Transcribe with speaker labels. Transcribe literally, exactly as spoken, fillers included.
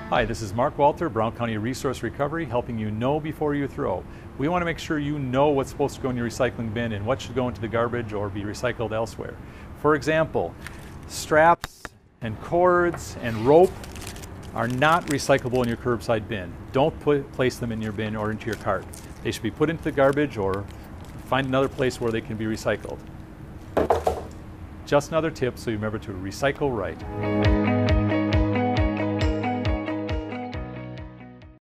Speaker 1: Hi, this is Mark Walter, Brown County Resource Recovery, helping you know before you throw. We want to make sure you know what's supposed to go in your recycling bin and what should go into the garbage or be recycled elsewhere. For example, straps and cords and rope are not recyclable in your curbside bin. Don't put, place them in your bin or into your cart. They should be put into the garbage or find another place where they can be recycled. Just another tip so you remember to recycle right.